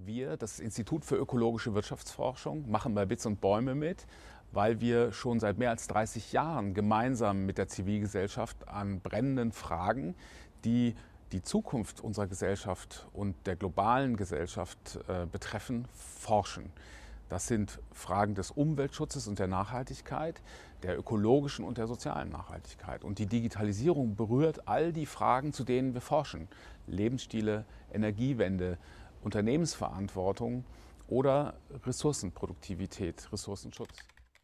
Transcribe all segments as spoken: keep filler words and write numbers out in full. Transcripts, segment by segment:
Wir, das Institut für ökologische Wirtschaftsforschung, machen bei Bits und Bäume mit, weil wir schon seit mehr als dreißig Jahren gemeinsam mit der Zivilgesellschaft an brennenden Fragen, die die Zukunft unserer Gesellschaft und der globalen Gesellschaft äh, betreffen, forschen. Das sind Fragen des Umweltschutzes und der Nachhaltigkeit, der ökologischen und der sozialen Nachhaltigkeit. Und die Digitalisierung berührt all die Fragen, zu denen wir forschen. Lebensstile, Energiewende, Unternehmensverantwortung oder Ressourcenproduktivität, Ressourcenschutz.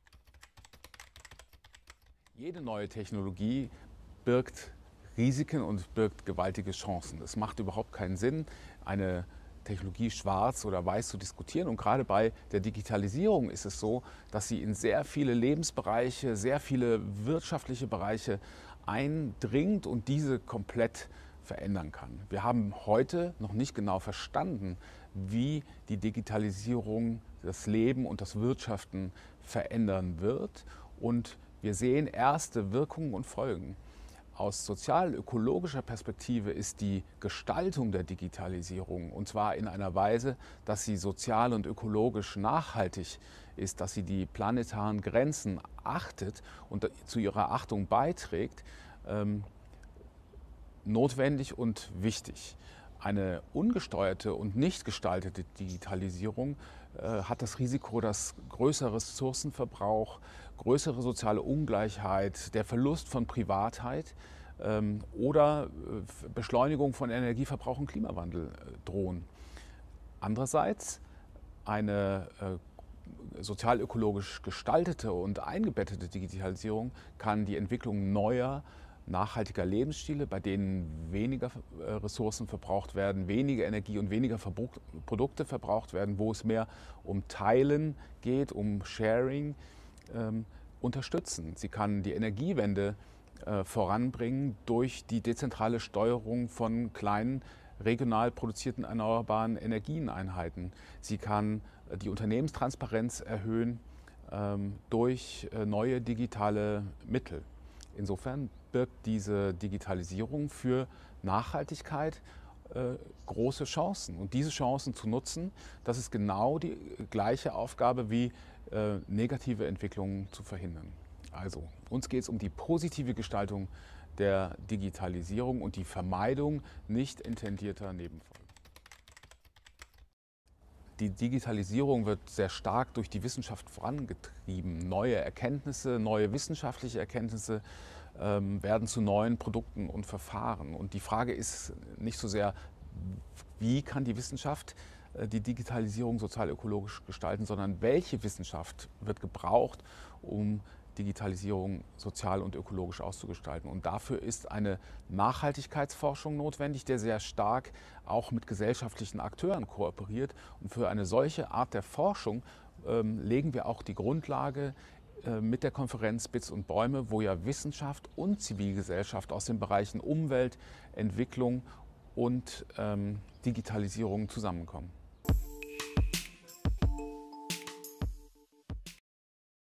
Jede neue Technologie birgt Risiken und birgt gewaltige Chancen. Es macht überhaupt keinen Sinn, eine Technologie schwarz oder weiß zu diskutieren. Und gerade bei der Digitalisierung ist es so, dass sie in sehr viele Lebensbereiche, sehr viele wirtschaftliche Bereiche eindringt und diese komplett verändern kann. Wir haben heute noch nicht genau verstanden, wie die Digitalisierung das Leben und das Wirtschaften verändern wird. Und wir sehen erste Wirkungen und Folgen. Aus sozial-ökologischer Perspektive ist die Gestaltung der Digitalisierung, und zwar in einer Weise, dass sie sozial und ökologisch nachhaltig ist, dass sie die planetaren Grenzen achtet und zu ihrer Achtung beiträgt, ähm, notwendig und wichtig. Eine ungesteuerte und nicht gestaltete Digitalisierung äh, hat das Risiko, dass größerer Ressourcenverbrauch, größere soziale Ungleichheit, der Verlust von Privatheit ähm, oder äh, Beschleunigung von Energieverbrauch und Klimawandel äh, drohen. Andererseits eine äh, sozial-ökologisch gestaltete und eingebettete Digitalisierung kann die Entwicklung neuer, nachhaltiger Lebensstile, bei denen weniger Ressourcen verbraucht werden, weniger Energie und weniger Produkte verbraucht werden, wo es mehr um Teilen geht, um Sharing, ähm, unterstützen. Sie kann die Energiewende äh, voranbringen durch die dezentrale Steuerung von kleinen, regional produzierten erneuerbaren Energieneinheiten. Sie kann äh, die Unternehmenstransparenz erhöhen ähm, durch äh, neue digitale Mittel. Insofern birgt diese Digitalisierung für Nachhaltigkeit äh, große Chancen. Und diese Chancen zu nutzen, das ist genau die gleiche Aufgabe wie äh, negative Entwicklungen zu verhindern. Also, uns geht es um die positive Gestaltung der Digitalisierung und die Vermeidung nicht intendierter Nebenfolgen. Die Digitalisierung wird sehr stark durch die Wissenschaft vorangetrieben. Neue Erkenntnisse, neue wissenschaftliche Erkenntnisse ähm, werden zu neuen Produkten und Verfahren. Und die Frage ist nicht so sehr, wie kann die Wissenschaft äh, die Digitalisierung sozial-ökologisch gestalten, sondern welche Wissenschaft wird gebraucht, um Digitalisierung sozial und ökologisch auszugestalten. Und dafür ist eine Nachhaltigkeitsforschung notwendig, der sehr stark auch mit gesellschaftlichen Akteuren kooperiert. Und für eine solche Art der Forschung ähm, legen wir auch die Grundlage äh, mit der Konferenz Bits und Bäume, wo ja Wissenschaft und Zivilgesellschaft aus den Bereichen Umwelt, Entwicklung und ähm, Digitalisierung zusammenkommen.